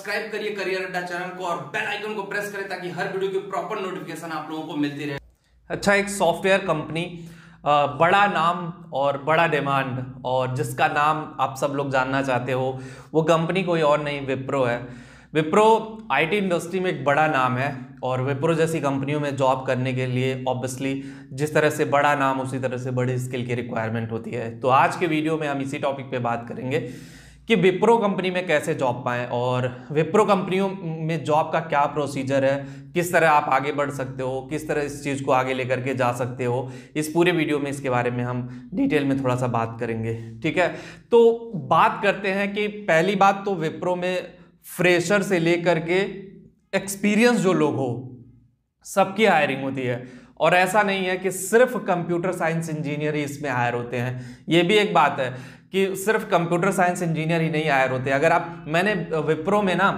Subscribe करिए career अड्डा channel को और बेल आइकन को प्रेस करें ताकि हर वीडियो की प्रॉपर नोटिफिकेशन आप लोगों को मिलती रहे। अच्छा, एक सॉफ्टवेयर कंपनी, बड़ा नाम और बड़ा डिमांड, और जिसका नाम आप सब लोग जानना चाहते हो, वो कंपनी कोई और नहीं, विप्रो है। विप्रो आईटी इंडस्ट्री में एक बड़ा नाम है और विप्रो जैसी कंपनियों में जॉब करने के लिए ऑब्वियसली जिस तरह से बड़ा नाम उसी तरह से बड़ी स्किल की रिक्वायरमेंट होती है। तो आज के वीडियो में हम इसी टॉपिक पे बात करेंगे कि विप्रो कंपनी में कैसे जॉब पाएं और विप्रो कंपनियों में जॉब का क्या प्रोसीजर है, किस तरह आप आगे बढ़ सकते हो, किस तरह इस चीज़ को आगे लेकर के जा सकते हो। इस पूरे वीडियो में इसके बारे में हम डिटेल में थोड़ा सा बात करेंगे, ठीक है। तो बात करते हैं कि पहली बात तो विप्रो में फ्रेशर से लेकर के एक्सपीरियंस जो लोग हो सबकी हायरिंग होती है, और ऐसा नहीं है कि सिर्फ कंप्यूटर साइंस इंजीनियर ही इसमें हायर होते हैं। ये भी एक बात है कि सिर्फ कंप्यूटर साइंस इंजीनियर ही नहीं हायर होते। अगर आप, मैंने विप्रो में ना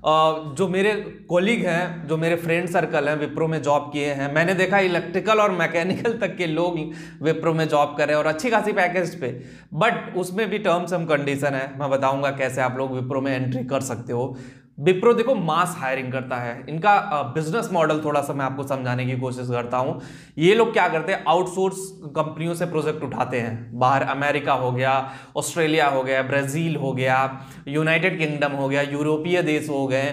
जो मेरे कोलीग हैं, जो मेरे फ्रेंड सर्कल हैं, विप्रो में जॉब किए हैं, मैंने देखा इलेक्ट्रिकल और मैकेनिकल तक के लोग विप्रो में जॉब कर रहे हैं और अच्छी खासी पैकेज पे। बट उसमें भी टर्म्स एंड कंडीशन है, मैं बताऊंगा कैसे आप लोग विप्रो में एंट्री कर सकते हो। विप्रो देखो मास हायरिंग करता है, इनका बिजनेस मॉडल थोड़ा सा मैं आपको समझाने की कोशिश करता हूं। ये लोग क्या करते हैं, आउटसोर्स कंपनियों से प्रोजेक्ट उठाते हैं। बाहर अमेरिका हो गया, ऑस्ट्रेलिया हो गया, ब्राजील हो गया, यूनाइटेड किंगडम हो गया, यूरोपीय देश हो गए,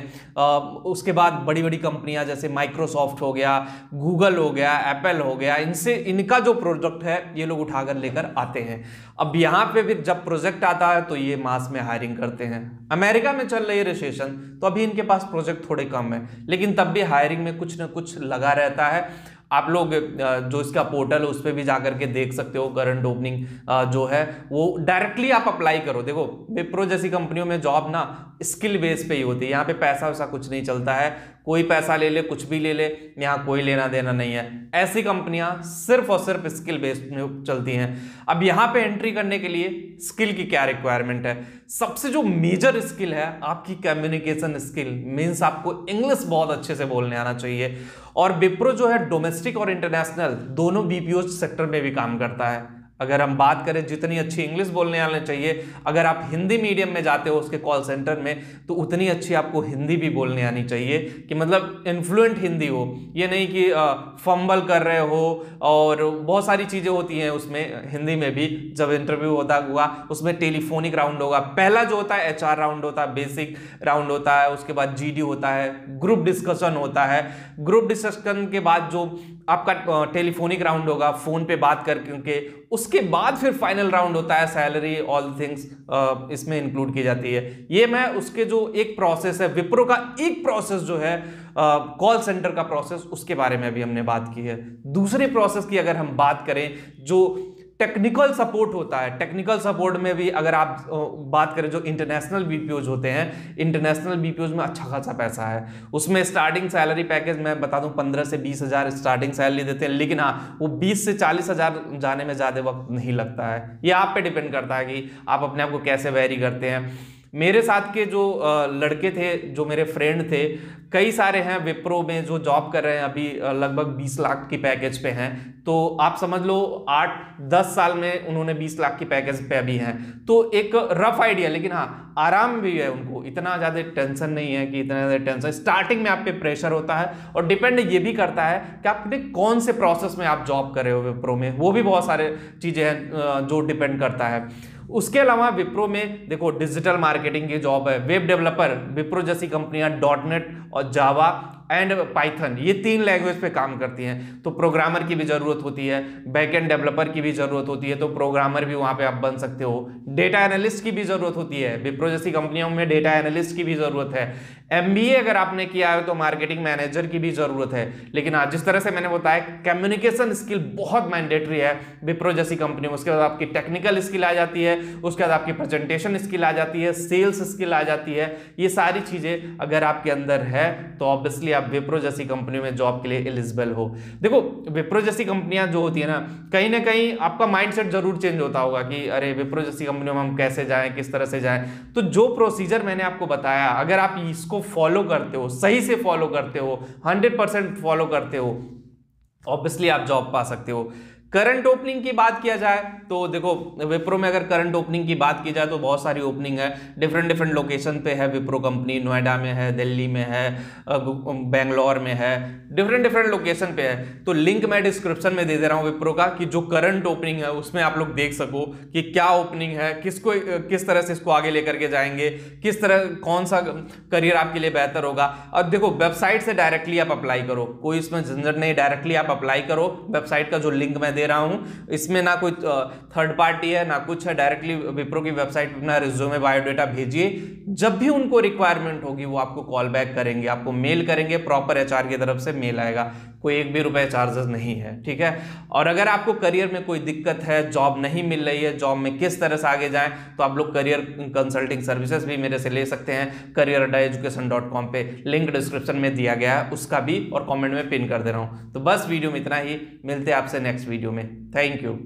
उसके बाद बड़ी बड़ी कंपनियां जैसे माइक्रोसॉफ्ट हो गया, गूगल हो गया, एप्पल हो गया, इनसे इनका जो प्रोजेक्ट है ये लोग उठाकर लेकर आते हैं। अब यहाँ पे फिर जब प्रोजेक्ट आता है तो ये मास में हायरिंग करते हैं। अमेरिका में चल रही है रिसेशन, तो अभी इनके पास प्रोजेक्ट थोड़े कम है, लेकिन तब भी हायरिंग में कुछ ना कुछ लगा रहता है। आप लोग जो इसका पोर्टल है उस पर भी जाकर के देख सकते हो, करंट ओपनिंग जो है वो डायरेक्टली आप अप्लाई करो। देखो विप्रो जैसी कंपनियों में जॉब ना स्किल बेस पे ही होती है, यहाँ पे पैसा वैसा कुछ नहीं चलता है, कोई पैसा ले ले कुछ भी ले ले, यहाँ कोई लेना देना नहीं है। ऐसी कंपनियां सिर्फ और सिर्फ स्किल बेस्ड में चलती हैं। अब यहाँ पे एंट्री करने के लिए स्किल की क्या रिक्वायरमेंट है? सबसे जो मेजर स्किल है आपकी कम्युनिकेशन स्किल, मीन्स आपको इंग्लिश बहुत अच्छे से बोलने आना चाहिए। और विप्रो जो है डोमेस्टिक और इंटरनेशनल दोनों बीपीओ सेक्टर में भी काम करता है। अगर हम बात करें जितनी अच्छी इंग्लिश बोलने आना चाहिए, अगर आप हिंदी मीडियम में जाते हो उसके कॉल सेंटर में, तो उतनी अच्छी आपको हिंदी भी बोलने आनी चाहिए कि मतलब इन्फ्लुएंट हिंदी हो। ये नहीं कि फंबल कर रहे हो, और बहुत सारी चीज़ें होती हैं उसमें हिंदी में भी। जब इंटरव्यू होता हुआ उसमें टेलीफोनिक राउंड होगा, पहला जो होता है एचआर राउंड होता है, बेसिक राउंड होता है, उसके बाद जीडी होता है, ग्रुप डिस्कशन होता है। ग्रुप डिस्कशन के बाद जो आपका टेलीफोनिक राउंड होगा, फोन पे बात करके, उसके बाद फिर फाइनल राउंड होता है, सैलरी ऑल थिंग्स इसमें इंक्लूड की जाती है। ये मैं उसके जो एक प्रोसेस है विप्रो का, एक प्रोसेस जो है कॉल सेंटर का प्रोसेस, उसके बारे में अभी हमने बात की है। दूसरे प्रोसेस की अगर हम बात करें जो टेक्निकल सपोर्ट होता है, टेक्निकल सपोर्ट में भी अगर आप बात करें, जो इंटरनेशनल बीपीओज होते हैं, इंटरनेशनल बीपीओज में अच्छा खासा पैसा है। उसमें स्टार्टिंग सैलरी पैकेज मैं बता दूं 15 से 20 हज़ार स्टार्टिंग सैलरी देते हैं, लेकिन हाँ वो 20 से 40 हज़ार जाने में ज़्यादा वक्त नहीं लगता है। ये आप पे डिपेंड करता है कि आप अपने आप को कैसे वेरी करते हैं। मेरे साथ के जो लड़के थे, जो मेरे फ्रेंड थे, कई सारे हैं विप्रो में जो जॉब कर रहे हैं अभी, लगभग 20 लाख की पैकेज पे हैं। तो आप समझ लो 8-10 साल में उन्होंने 20 लाख की पैकेज पे अभी हैं। तो एक रफ आइडिया, लेकिन हाँ आराम भी है उनको, इतना ज़्यादा टेंशन नहीं है कि इतना ज़्यादा टेंशन। स्टार्टिंग में आप पे प्रेशर होता है, और डिपेंड ये भी करता है कि आपने कौन से प्रोसेस में आप जॉब कर रहे हो विप्रो में, वो भी बहुत सारे चीज़ें हैं जो डिपेंड करता है। उसके अलावा विप्रो में देखो डिजिटल मार्केटिंग की जॉब है, वेब डेवलपर, विप्रो जैसी कंपनियां डॉटनेट और जावा एंड पाइथन, ये 3 लैंग्वेज पे काम करती हैं। तो प्रोग्रामर की भी जरूरत होती है, बैकएंड डेवलपर की भी जरूरत होती है, तो प्रोग्रामर भी वहां पे आप बन सकते हो। डेटा एनालिस्ट की भी जरूरत होती है, विप्रो जैसी कंपनियों में डेटा एनालिस्ट की भी जरूरत है। एमबीए अगर आपने किया है तो मार्केटिंग मैनेजर की भी जरूरत है। लेकिन आज जिस तरह से मैंने बताया, कम्युनिकेशन स्किल बहुत मैंडेटरी है विप्रो जैसी कंपनी में। उसके बाद आपकी टेक्निकल स्किल आ जाती है, उसके बाद आपकी प्रेजेंटेशन स्किल आ जाती है, सेल्स स्किल आ जाती है। ये सारी चीजें अगर आपके अंदर है तो ऑब्वियसली आप विप्रो जैसी कंपनी में जॉब के लिए एलिजिबल हो। देखो विप्रो जैसी कंपनियां जो होती है ना कहीं आपका माइंडसेट जरूर चेंज होता होगा कि अरे विप्रो जैसी कंपनियों में हम कैसे जाएं, किस तरह से जाएं। तो जो प्रोसीजर मैंने आपको बताया, अगर आप इसको फॉलो करते हो, सही से फॉलो करते हो, 100% फॉलो करते हो, ऑब्वियसली आप जॉब पा सकते हो। करंट ओपनिंग की बात किया जाए तो देखो विप्रो में अगर करंट ओपनिंग की बात की जाए तो बहुत सारी ओपनिंग है, डिफरेंट लोकेशन पे है विप्रो कंपनी। नोएडा में है, दिल्ली में है, बेंगलोर में है, डिफरेंट लोकेशन पे है। तो लिंक मैं डिस्क्रिप्शन में दे दे रहा हूँ विप्रो का, कि जो करंट ओपनिंग है उसमें आप लोग देख सको कि क्या ओपनिंग है, किस तरह से इसको आगे लेकर के जाएंगे, किस तरह कौन सा करियर आपके लिए बेहतर होगा। अब देखो वेबसाइट से डायरेक्टली आप अप्लाई करो, कोई इसमें झंझट नहीं, डायरेक्टली आप अप्लाई करो। वेबसाइट का जो लिंक मैं दे रहा हूं इसमें ना कोई थर्ड पार्टी है ना कुछ है, डायरेक्टली विप्रो की वेबसाइट पे अपना रिज्यूमे बायोडेटा भेजिए। जब भी उनको रिक्वायरमेंट होगी वो आपको कॉल बैक करेंगे, आपको मेल करेंगे, प्रॉपर एचआर की तरफ से मेल आएगा, कोई एक भी रुपए चार्जेस नहीं है, ठीक है। और अगर आपको करियर में कोई दिक्कत है, जॉब नहीं मिल रही है, जॉब में किस तरह से आगे जाएं, तो आप लोग करियर कंसल्टिंग सर्विसेज भी मेरे से ले सकते हैं। career-education.com पे लिंक डिस्क्रिप्शन में दिया गया है, उसका भी और कमेंट में पिन कर दे रहा हूं। तो बस वीडियो में इतना ही, मिलते हैं आपसे नेक्स्ट वीडियो में। Thank you.